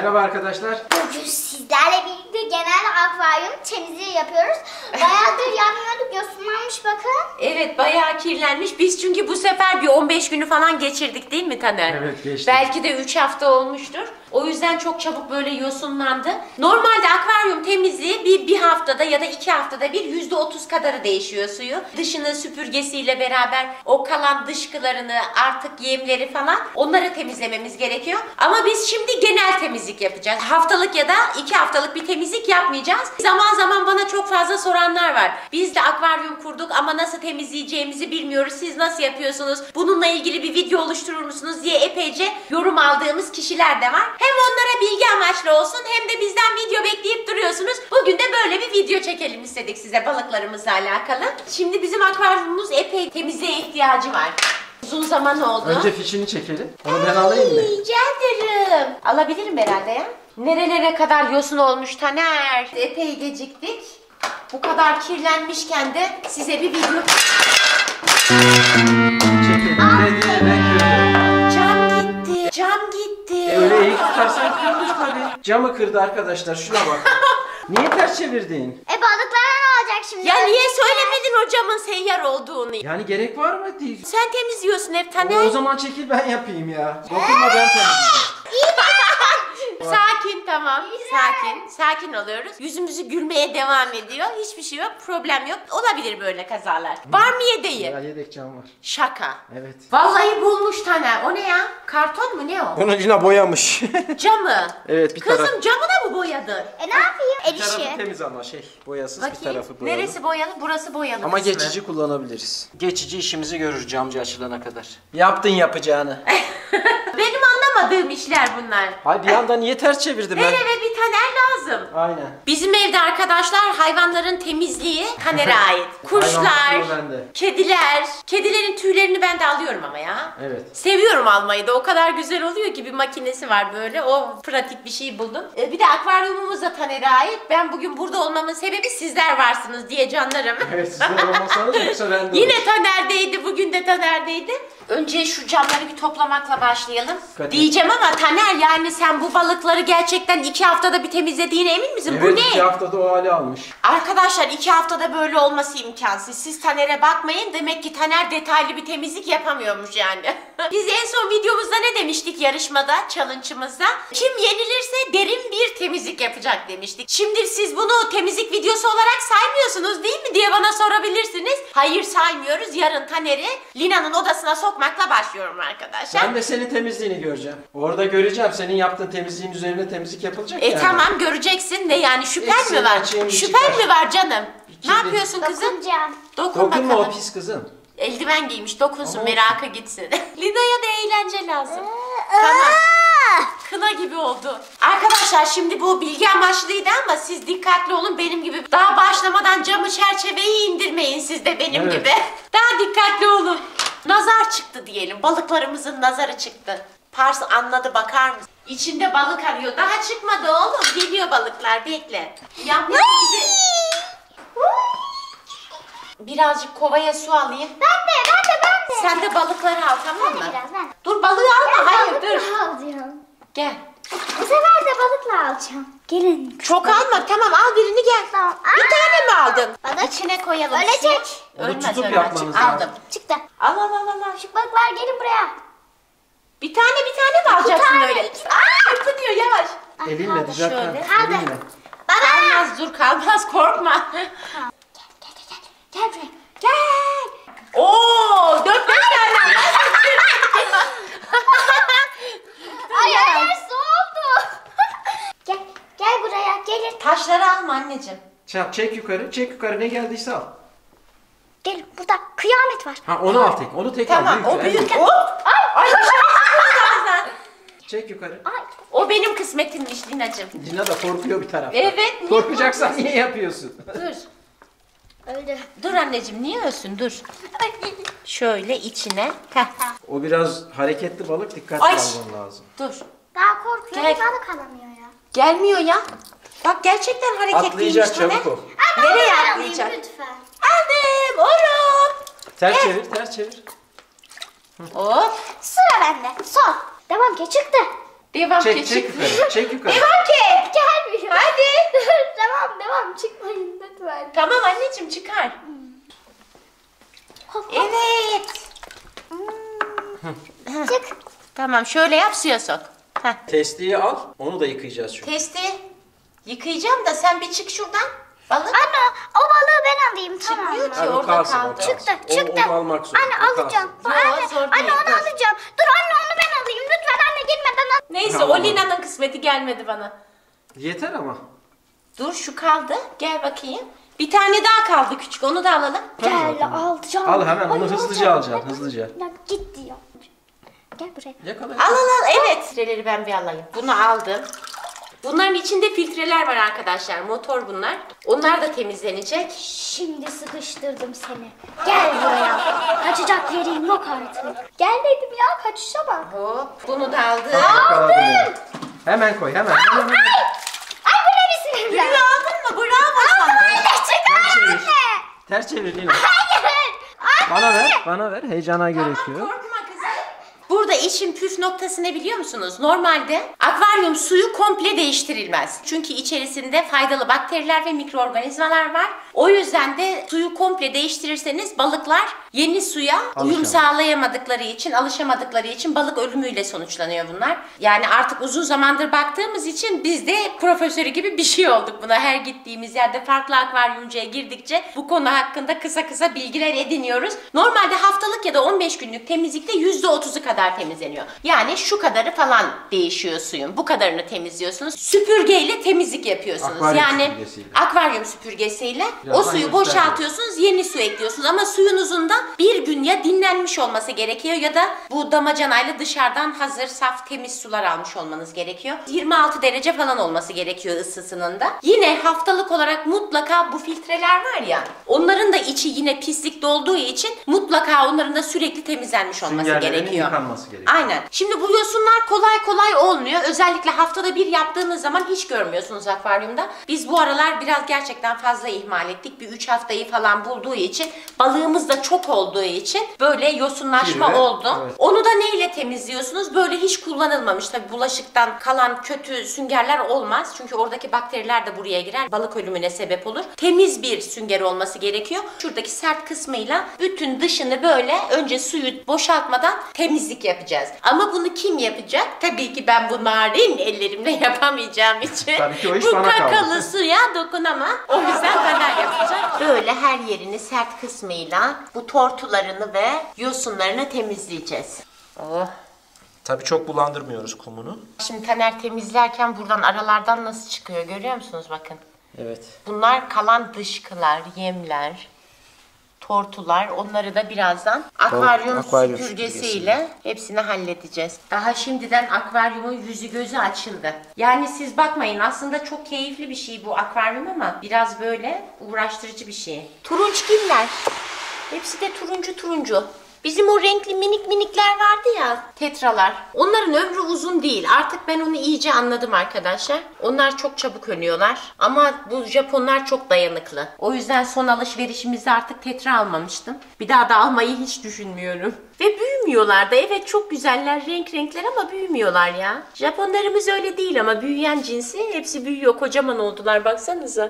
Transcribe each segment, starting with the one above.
Merhaba arkadaşlar. Bugün sizlerle birlikte genel akvaryum temizliği yapıyoruz. Bayağıdır yapmıyorduk, yosunlanmış bakın. Evet, bayağı kirlenmiş. Biz çünkü bu sefer bir 15 günü falan geçirdik değil mi Taner? Evet, geçtik. Belki de 3 hafta olmuştur. O yüzden çok çabuk böyle yosunlandı. Normalde akvaryum temizliği bir haftada ya da 2 haftada bir %30 kadarı değişiyor suyu. Dışını süpürgesiyle beraber o kalan dışkılarını, artık yemleri falan onları temizlememiz gerekiyor. Ama biz şimdi genel temizlik yapacağız. Haftalık ya da 2 haftalık bir temizlik yapmayacağız. Zaman zaman bana çok fazla soranlar var. Biz de akvaryum kurduk ama nasıl temizleyeceğimizi bilmiyoruz. Siz nasıl yapıyorsunuz? Bununla ilgili bir video oluşturur musunuz diye epeyce yorum aldığımız kişiler de var. Hem onlara bilgi amaçlı olsun hem de bizden video bekleyip duruyorsunuz. Bugün de böyle bir video çekelim istedik size balıklarımızla alakalı. Şimdi bizim akvaryumumuz epey temizliğe ihtiyacı var. Uzun zaman oldu. Önce fişini çekelim. Onu ben alayım mı? Rica ederim. Alabilirim herhalde ya. Nerelere kadar yosun olmuş Taner. Epey geciktik. Bu kadar kirlenmişken de size bir video... Çekelim dedi ve kırdı. Cam gitti. Cam gitti. Öyle iyi tutarsan kırılır tabii. Camı kırdı arkadaşlar, şuna bak. Niye ters çevirdin? Balıklara ne olacak şimdi? Ya niye söylemedin o camın seyyar olduğunu? Yani gerek var mı? Değil. Sen temizliyorsun hep Taner. O zaman çekil ben yapayım ya. Dokunma, ben temizleyeceğim. Sakin, tamam. Sakin. Sakin oluyoruz. Yüzümüzü gülmeye devam ediyor. Hiçbir şey yok. Problem yok. Olabilir böyle kazalar. Var mı yedeği? Ya yedek cam var. Şaka. Evet. Vallahi bulmuş Taner. O ne ya? Karton mu ne o? Onu yine boyamış. Camı. Evet, bir Kızım taraf. camı da mı boyadı? Ne yapayım? El Bir tarafı işi. temiz ama boyasız, bir Bakayım. tarafı boyalı. Neresi boyalı? Burası boyalı Ama kısmı. geçici kullanabiliriz. Geçici işimizi görür camcı açılana kadar. Yaptın yapacağını. Benim anlamadığım işler bunlar. Hay bir anda niye ters çevirdim ben? Eve bir Taner lazım. Aynen. Bizim evde arkadaşlar hayvanların temizliği Taner'e ait. Kuşlar, Hayvan kısmı bende. kediler. Kedilerin tüylerini ben de alıyorum ama ya. Evet. Seviyorum almayı da, o kadar güzel oluyor ki, bir makinesi var böyle, o pratik bir şey buldum. Bir de akvaryumumuz da Taner'e ait. Ben bugün burada olmamın sebebi sizler varsınız diye canlarım. Evet, sizler olmasanız yoksa ben de Yine Taner'deydi, bugün de Taner'deydi. Önce şu camları bir toplamakla başlayalım. Dikkat et. Diyeceğim ama Taner, yani sen bu balıkları gerçekten 2 haftada bir temizlediğine emin misin? Evet, Bu ne? 2 haftada o hali almış. Arkadaşlar 2 haftada böyle olması imkansız. Siz Taner'e bakmayın. Demek ki Taner detaylı bir temizlik yapamıyormuş yani. Biz en son videomuzda ne demiştik yarışmada, challenge'ımızda? Kim yenilirse derin bir temizlik yapacak demiştik. Şimdi siz bunu temizlik videosu olarak saymıyorsunuz değil mi diye bana sorabilirsiniz. Hayır, saymıyoruz. Yarın Taner'i Lina'nın odasına sokmakla başlıyorum arkadaşlar. Ben de senin temizliğini göreceğim. Orada göreceğim, senin yaptığın temizliğin üzerine temizlik yapılacak yani. Tamam, göreceksin de yani şüphen mi Eksiğini var? açayım, bir Şüphen çıkar. mi var canım? İçinde. Ne yapıyorsun kızım? Dokunacağım. Dokun Dokunma bakalım. o pis kızım. Eldiven giymiş, dokunsun, Ama meraka gitsin. Lina'ya da eğlence lazım. Tamam. Kına gibi oldu. Arkadaşlar şimdi bu bilgi amaçlıydı ama siz dikkatli olun, benim gibi. Daha başlamadan camı, çerçeveyi indirmeyin siz de benim Evet. gibi. Daha dikkatli olun. Nazar çıktı diyelim. Balıklarımızın nazarı çıktı. Pars anladı, bakar mısın? İçinde balık arıyor. Daha çıkmadı oğlum. Geliyor balıklar, bekle. Yapma bizi. Birazcık kovaya su alayım. Ben de. Sen de balıkları al, tamam mı? Biraz ben. Dur, balığı alma. Hayır, dur. alacağım. Gel. Bu sefer de balıkla alacağım. Gelin. Çok alma. Tamam, al birini gel. Tamam. Bir tane mi aldın? Bana İçine koyalım. Ölecek. suyu. Onu Ölmez, tutup ölmez. yapmanız Aldım. lazım. Çıktı. Al al al al. Şu balıklar gelin buraya. Bir tane mi alacaksın tane, öyle? iki Tutuyor, yavaş. Elinle düzelt. şöyle. Elinle. Kalmaz, dur, kalmaz, korkma. Gel buraya. Gel. Oo, 4-5 tane. Ay soğudu. Gel buraya. Gelin. Taşları alma anneciğim. Çek yukarı, çek yukarı, ne geldiyse al. Gelin burada kıyamet var. Ha, onu al tek, onu tek al. Tamam, o büyük. evet. Hop. Ay, bir şey olmaz lan. Çek yukarı. Ay. O benim kısmetimmiş Lina'cığım. Dina da korkuyor bir taraftan. Evet, niye Korkacaksan niye yapıyorsun? Dur. Öldü. Dur anneciğim, niye ölsün? Dur. Şöyle içine. Heh. O biraz hareketli balık, dikkatli Ay. alman lazım. Dur. Daha korkuyor. Gel. Balık alamıyor ya. Gelmiyor ya. Bak gerçekten hareketliymiş. Atlayacak, Taner. çabuk ol. Nereye Ben atlayacak? alayım lütfen. Aldım oğlum. Ters çevir, ters çevir. Hop. Sıra bende. Son. Devam ki çıktı. Devam Çek ki çek çıkmıyor. yukarı. Çek yukarı. Devam ki. Gelmiyor. Hadi. Tamam devam çıkmayın lütfen. Tamam anneciğim çıkar. Evet. Çık. Tamam şöyle yap suya sok. Heh. Testiyi al. Onu da yıkayacağız çünkü. Testi yıkayacağım da sen bir çık şuradan. Balık. Anne o balığı ben alayım tamam Çıkmıyor mı? ki Hadi o orada kalsın, o kaldı. kalsın. Çıktı O- çıktı. onu almak zorunda, Anne o alacağım. kalsın. Anne, Yo, zor anne değil, onu dur. alacağım. Dur anne onu ben alayım. Lütfen anne girmeden al. Neyse Tamam. o Lina'nın kısmeti gelmedi bana. Yeter ama. Dur şu kaldı. Gel bakayım. Bir tane daha kaldı küçük onu da alalım. Gel alacağım. Al hemen onu Ay, hızlıca alacağım. alacaksın hızlıca. Ya git diyor. Gel buraya. Yakala. Al. Evet. Filtreleri ben bir alayım. Bunu aldım. Bunların içinde filtreler var arkadaşlar. Motor bunlar. Onlar da temizlenecek. Şimdi sıkıştırdım seni. Gel buraya. Kaçacak yerin yok artık. Gel dedim ya kaçışa bak. Hop. Bunu da aldım. Yakaladım. Hemen koy hemen. Hemen. Ay bu ne biçim Lina aldın mı? Bravo sana. Ters çevir. Ters çevir Lina. Hayır. Bana ver. Heyecana gerekiyor. Korkma kızım. Burada işin püf noktası ne biliyor musunuz? Normalde akvaryum suyu komple değiştirilmez. Çünkü içerisinde faydalı bakteriler ve mikroorganizmalar var. O yüzden de suyu komple değiştirirseniz balıklar yeni suya uyum sağlayamadıkları için, alışamadıkları için balık ölümüyle sonuçlanıyor bunlar. Yani artık uzun zamandır baktığımız için biz de profesörü gibi bir şey olduk buna. Her gittiğimiz yerde farklı akvaryumcuya girdikçe bu konu hakkında kısa bilgiler ediniyoruz. Normalde haftalık ya da 15 günlük temizlikte %30'u kadar temizleniyor. Yani şu kadarı falan değişiyor suyun. Bu kadarını temizliyorsunuz. Süpürgeyle temizlik yapıyorsunuz. Akvaryum yani süpürgesiyle. akvaryum süpürgesiyle Birazdan o suyu göstereceğim. boşaltıyorsunuz, yeni su ekliyorsunuz. Ama suyunuzun da bir gün ya dinlenmiş olması gerekiyor ya da bu damacanayla dışarıdan hazır, saf, temiz sular almış olmanız gerekiyor. 26 derece falan olması gerekiyor ısısının da. Yine haftalık olarak mutlaka bu filtreler var ya, onların da içi yine pislikli olduğu için mutlaka onların da sürekli temizlenmiş olması Süngerlerin gerekiyor. yıkanması gerekiyor. Aynen. Şimdi bu yosunlar kolay olmuyor. Özellikle haftada bir yaptığınız zaman hiç görmüyorsunuz akvaryumda. Biz bu aralar biraz gerçekten fazla ihmal ettik. Bir 3 haftayı falan bulduğu için, balığımız da çok olduğu için böyle yosunlaşma Kirli, oldu. evet. Onu da neyle temizliyorsunuz? Böyle hiç kullanılmamış. Tabii bulaşıktan kalan kötü süngerler olmaz. Çünkü oradaki bakteriler de buraya girer. Balık ölümüne sebep olur. Temiz bir sünger olması gerekiyor. Şuradaki sert kısmıyla bütün dışını böyle önce suyu boşaltmadan temizlik yapacağız. Ama bunu kim yapacak? Tabii ki ben bu narin ellerimle yapamayacağım için Tabii ki o iş bu bana kaldı. kakalı suya dokunamam. O yüzden Taner yapacak. Böyle her yerini sert kısmıyla bu tortularını ve yosunlarını temizleyeceğiz. Oh. Tabii çok bulandırmıyoruz kumunu. Şimdi Taner temizlerken buradan aralardan nasıl çıkıyor görüyor musunuz bakın. Evet. Bunlar kalan dışkılar, yemler, tortular. Onları da birazdan akvaryum akvaryum süpürgesiyle hepsini halledeceğiz. Daha şimdiden akvaryumun yüzü gözü açıldı. Yani siz bakmayın aslında çok keyifli bir şey bu akvaryum ama biraz böyle uğraştırıcı bir şey. Turunçgiller. Hepsi de turuncu. Bizim o renkli minikler vardı ya, tetralar. Onların ömrü uzun değil. Artık ben onu iyice anladım arkadaşlar. Onlar çok çabuk ölüyorlar. Ama bu Japonlar çok dayanıklı. O yüzden son alışverişimizde artık tetra almamıştım. Bir daha da almayı hiç düşünmüyorum. Ve büyümüyorlar da. Evet çok güzeller, renkler ama büyümüyorlar ya. Japonlarımız öyle değil ama büyüyen cinsi hepsi büyüyor. Kocaman oldular baksanıza.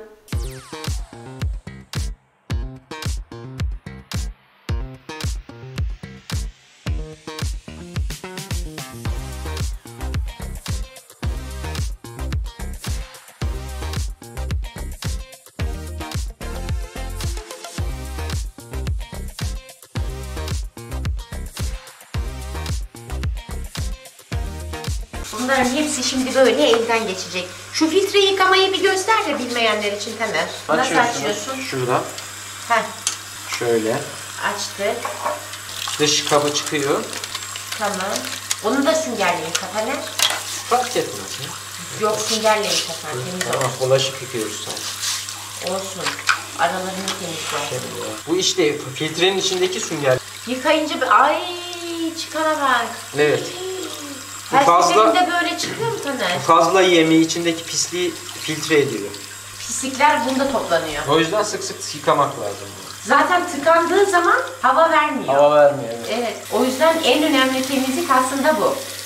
Bunların hepsi şimdi böyle elden geçecek. Şu filtre yıkamayı bir göster de bilmeyenler için Taner. Nasıl açıyorsun? Şuradan. Heh, Şöyle. açtık. Dış kabı çıkıyor. Tamam. Onu da süngerle yıka Taner. Fark etmez ya. Yok süngerle yıka sen. Temiz Tamam bulaşık yıkıyoruz sadece. olsun. Aralarını temizle. Bu işte filtrenin içindeki sünger. Yıkayınca bir ay çıkana bak. Evet. Bu Her fazla seferinde böyle çıkıyor mu Taner? fazla yemi içindeki pisliği filtre ediyor. Pislikler bunda toplanıyor. O yüzden sık sık yıkamak lazım. Zaten tıkandığı zaman hava vermiyor. Hava vermiyor. Evet. Evet. O yüzden en önemli temizlik aslında bu. Evet.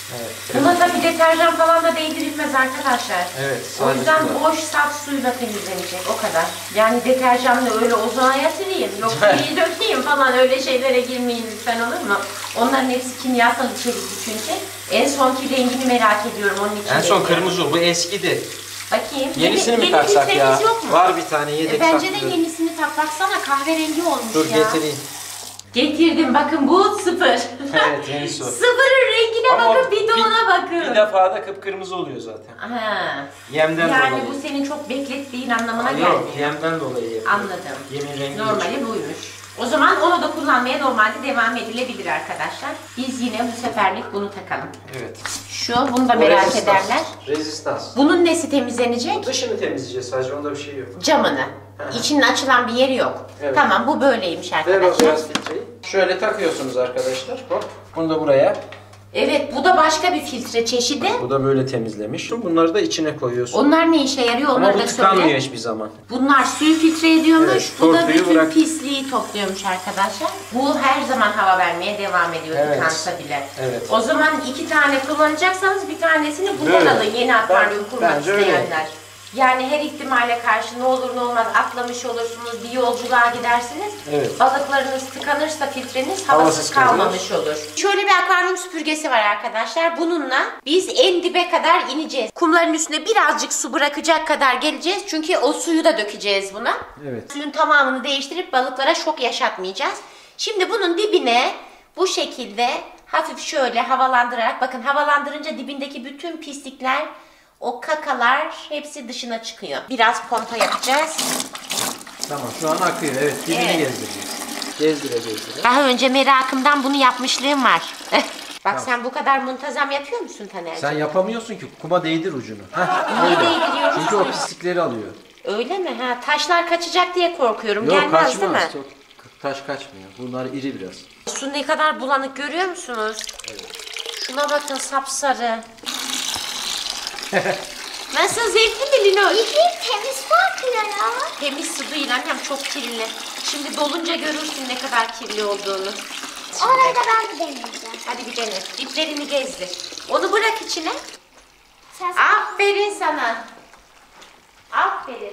Buna tabii deterjan falan da değdirilmez arkadaşlar. Evet, O sadece yüzden sular. boş saf suyla temizlenecek o kadar. Yani deterjanla öyle ozona sileyim, yok iyi dökeyim falan öyle şeylere girmeyin lütfen, olur mu? Onların hepsi kimyasal içerikli çünkü. En sonki rengini merak ediyorum onun için. En son kırmızı, bu eskidi. Bakayım. Yenisini mi yeni taksak ya? filtremiz yok mu? Var bir tane yedek Bence de saklı. yenisini tak. Baksana kahverengi olmuş Dur ya. getireyim. Getirdim, bakın bu sıfır. Evet, yeni su. Sıfırın rengine Ama bakın, bidonuna bakın. Bir defada kıpkırmızı oluyor zaten. Ha. Yemden Yani dolayı. bu senin çok beklettiğin anlamına Yok, gelmiyor. yemden dolayı yapıyor. Anladım. Yemin rengi Normali buymuş. O zaman onu da kullanmaya normalde devam edilebilir arkadaşlar. Biz yine bu seferlik bunu takalım. Evet. Bunu da merak ederler. Rezistans. Bunun nesi temizlenecek? Dışını temizleyeceğiz sadece, onda bir şey yok. Camını. İçinin açılan bir yeri yok. Evet. Tamam, bu böyleymiş Ver o arkadaşlar. biraz filtreyi. Şöyle takıyorsunuz arkadaşlar. Hop. Bunu da buraya. Evet, bu da başka bir filtre çeşidi. Bu da böyle temizlemiş. Bunları da içine koyuyorsun. Onlar ne işe yarıyor? Ama Onları bu da tıkanmıyor söyle. hiçbir zaman. Bunlar suyu filtre ediyormuş. Evet, bu da tortuyu bütün bırak. pisliği topluyormuş arkadaşlar. Bu her zaman hava vermeye devam ediyor, Evet. tıkansa bile. Evet. O zaman 2 tane kullanacaksanız bir tanesini bundan Böyle. alın, yeni akvaryum kurmak Bence öyle. isteyenler. Yani her ihtimale karşı ne olur ne olmaz atlamış olursunuz, bir yolculuğa gidersiniz. Evet. Balıklarınız tıkanırsa filtreniz havasız Havasız kalır. kalmamış olur. Şöyle bir akvaryum süpürgesi var arkadaşlar. Bununla biz en dibe kadar ineceğiz. Kumların üstüne birazcık su bırakacak kadar geleceğiz. Çünkü o suyu da dökeceğiz buna. Evet. Suyun tamamını değiştirip balıklara şok yaşatmayacağız. Şimdi bunun dibine bu şekilde hafif şöyle havalandırarak, bakın havalandırınca dibindeki bütün pislikler, o kakalar hepsi dışına çıkıyor. Biraz pompa yapacağız. Tamam, şu an akıyor. Evet, dibini Evet. gezdireceğiz. Gezdire. Daha önce merakımdan bunu yapmışlığım var. Bak sen bu kadar muntazam yapıyor musun Taner'cim? Sen yapamıyorsun ki, kuma değdir ucunu. Heh, Niye öyle. değdiriyoruz? Çünkü o pislikleri alıyor. Öyle mi? Ha, taşlar kaçacak diye korkuyorum. Yok, Gelmez kaçmaz. değil mi? Çok, taş kaçmıyor. Bunlar iri biraz. Su ne kadar bulanık görüyor musunuz? Şuna bakın, sapsarı. Nasıl, zevkli mi Linoş? Temiz su akıyor ya. Temiz su değil annem, çok kirli. Şimdi dolunca görürsün ne kadar kirli olduğunu. Orayı da ben bir deneyeceğim. Hadi bir dene. Diplerini gezdir. Onu bırak içine. Sen Aferin sana. Aferin.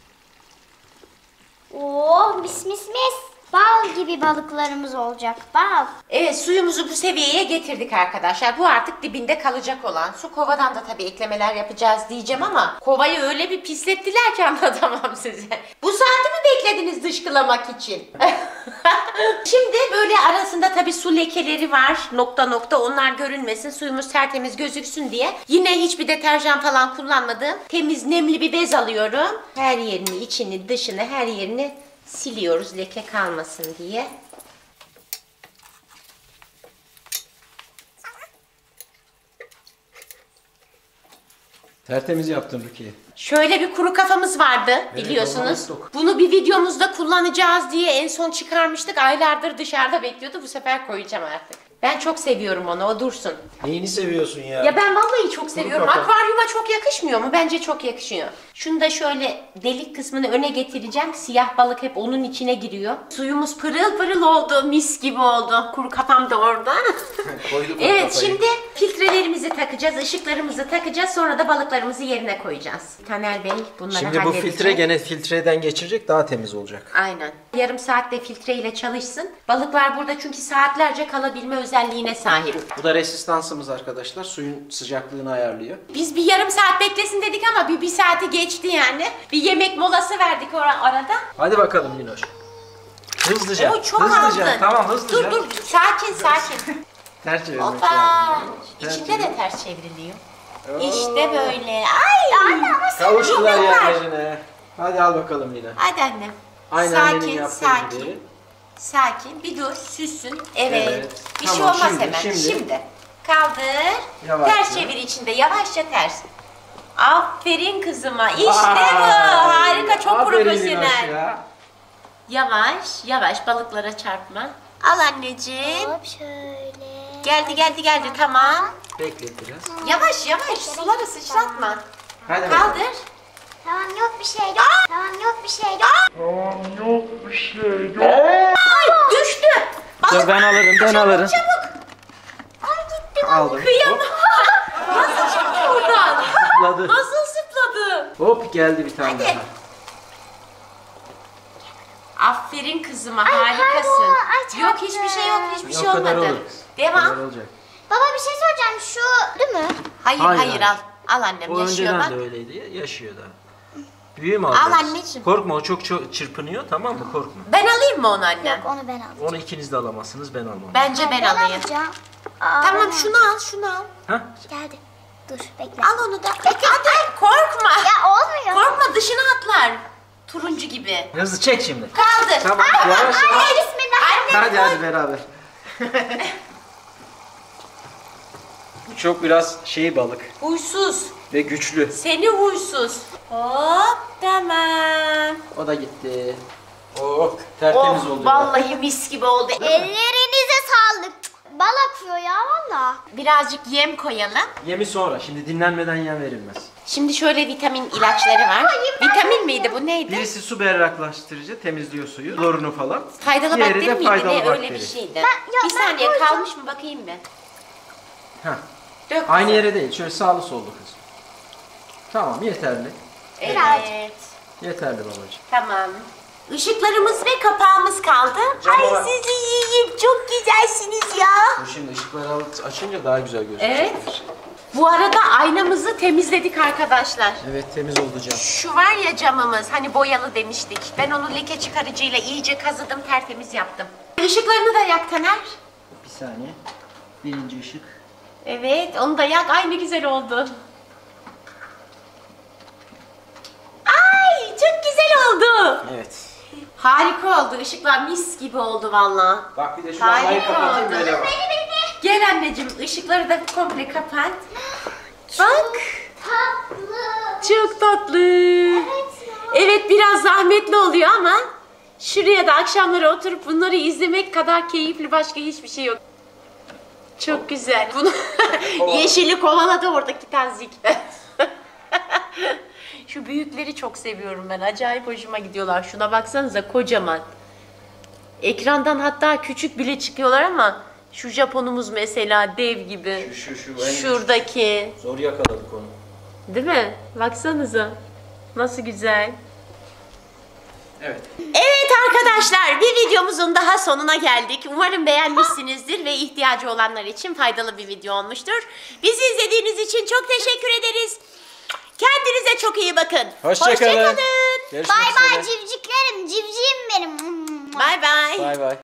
Oh, mis mis mis. Bal gibi balıklarımız olacak. Bal. Evet, suyumuzu bu seviyeye getirdik arkadaşlar. Bu artık dibinde kalacak olan su. Kovadan da tabii eklemeler yapacağız diyeceğim ama kovayı öyle bir pislettiler ki anlatamam size. Bu saati mi beklediniz dışkılamak için? Şimdi böyle arasında tabii su lekeleri var. Nokta nokta, onlar görünmesin. Suyumuz tertemiz gözüksün diye. Yine hiçbir deterjan falan kullanmadığım temiz nemli bir bez alıyorum. Her yerini, içini, dışını, her yerini siliyoruz leke kalmasın diye. Tertemiz yaptın Rukiye. Şöyle bir kuru kafamız vardı biliyorsunuz. unuttuk. Bunu bir videomuzda kullanacağız diye en son çıkarmıştık. Aylardır dışarıda bekliyordu. Bu sefer koyacağım artık. Ben çok seviyorum onu, o dursun. Neyini seviyorsun ya? Ya ben vallahi çok seviyorum. kafa. Akvaryuma çok yakışmıyor mu? Bence çok yakışıyor. Şunu da şöyle delik kısmını öne getireceğim. Siyah balık hep onun içine giriyor. Suyumuz pırıl pırıl oldu. Mis gibi oldu. Kuru kafam da orada. Koyduk Evet, kafayı. şimdi filtrelerimizi takacağız. Işıklarımızı takacağız. Sonra da balıklarımızı yerine koyacağız. Taner Bey bunları Şimdi bu halledecek. filtre gene filtreden geçirecek, daha temiz olacak. Aynen. Yarım saatte filtreyle çalışsın. Balıklar burada çünkü saatlerce kalabilme özelliğine sahip. Bu da resistansımız arkadaşlar. Suyun sıcaklığını ayarlıyor. Biz bir yarım saat beklesin dedik ama bir saati geçti yani. Bir yemek molası verdik arada. Hadi bakalım Linoş. Hızlıca. O çok hızlıca. aldın. Tamam, hızlıca. Dur sakin. Ters çevirmek Hoppa. lazım. Ters İçinde de çevir. ters çevriliyor. İşte böyle. Ay. Anne ama sen Kavuştular Çok var. yerlerine. Hadi al bakalım Lina. Hadi annem. Aynı annenin Sakin, yaptığı sakin. gibi. Sakin. Bir dur, süssün. Evet. Evet. Bir şey Tamam, olmaz şimdi, hemen. şimdi. Şimdi. Kaldır. Yavaşça. Ters çevir içinde. Yavaşça ters. Aferin kızıma. İşte Vay. bu. Harika, çok Aferin Linoş profesyonel. ya. Yavaş balıklara çarpma. Al anneciğim. Hop şöyle. Geldi. Tamam. Beklet biraz. Yavaş. Suları sıçratma. Hadi bakalım. Kaldır. Tamam, yok bir şey yok. Tamam, yok bir şey yok. Ay düştü. Dur ben alırım, ben alırım. Çabuk. Ay gitti. Aldım. Kıyamam. zıpladı. Nasıl zıpladı? Hop geldi bir tane Hadi. daha. Aferin kızıma, Ay, harikasın. pardon, ay, Yok çarptı. hiçbir şey yok, hiçbir şey O kadar olmadı. olur. O Devam. kadar olacak. Baba bir şey soracağım. Şu değil mi? Hayır Hayır, hayır, hayır. al. Al annem, O yaşıyor bak. önceden de öyleydi. Yaşıyor da. Büyüğü mü Al alacağız? anneciğim. Korkma, o çok çırpınıyor, tamam mı? Korkma. Ben alayım mı onu annem? Yok onu ben alacağım. Onu ikiniz de alamazsınız, ben almam. Bence ben alayım. alacağım. Aa, Tamam ben şunu al, şunu al. Hah? Geldi. Dur bekle. Al onu da. Hadi korkma. Ya olmuyor. Korkma, dışına atlar. Turuncu gibi. Hızlı çek şimdi. Kaldır. Tamam, yavaş yavaş. Ay bismillah. Anne Hadi hadi beraber. Bu çok biraz balık huysuz. ve güçlü. Seni huysuz. Hop tamam. O da gitti. Oh, tertemiz oldu. ya. Vallahi mis gibi oldu. Ellerinize sağlık. Bal akıyor ya valla. Birazcık yem koyalım. Yemi sonra. Şimdi dinlenmeden yem verilmez. Şimdi şöyle vitamin ilaçları var. Vitamin miydi bu, neydi? Birisi su berraklaştırıcı, temizliyor suyu, klorunu falan. Faydalı Diğeri bakteri de miydi? faydalı Ne öyle bakteri. bir şeydi. Ben Bir saniye koyacağım. kalmış mı bakayım bir. Heh. Dök Aynı kızım. yere değil, şöyle sağlı sollu kız. Tamam, yeterli. Evet. Yeterli babacığım. Tamam. Işıklarımız ve kapağımız kaldı. Camı- Ay sizi yiyeyim. Çok güzelsiniz ya. Bu şimdi ışıkları açınca daha güzel gözüküyor. Evet. Bu arada aynamızı temizledik arkadaşlar. Evet, temiz oldu cam. Şu var ya camımız, hani boyalı demiştik. Ben onu leke çıkarıcıyla iyice kazıdım, tertemiz yaptım. Işıklarını da yak Taner. Bir saniye. Birinci ışık. Evet, onu da yak. Ay ne güzel oldu. Ay çok güzel oldu. Evet. Harika oldu. Işıklar mis gibi oldu valla. Bak bir de şu Harika lambayı kapatayım oldu. böyle bak. Gel anneciğim, ışıkları da komple kapat. Bak. Tatlı. Çok tatlı. Evet ya. Evet, biraz zahmetli oluyor ama şuraya da akşamları oturup bunları izlemek kadar keyifli başka hiçbir şey yok. Çok güzel. Bunu yeşili kovaladı oradaki tazik. Şu büyükleri çok seviyorum ben. Acayip hoşuma gidiyorlar. Şuna baksanıza, kocaman. Ekrandan hatta küçük bile çıkıyorlar ama şu Japonumuz mesela dev gibi. Şu en Şuradaki. zor yakaladık onu. Değil mi? Baksanıza. Nasıl güzel. Evet. Evet arkadaşlar, bir videomuzun daha sonuna geldik. Umarım beğenmişsinizdir ve ihtiyacı olanlar için faydalı bir video olmuştur. Bizi izlediğiniz için çok teşekkür ederiz. Kendinize çok iyi bakın. Hoşça kalın. Görüşmek Bay bay üzere. civciklerim. Civcivim benim. Bay bay. Bay bay.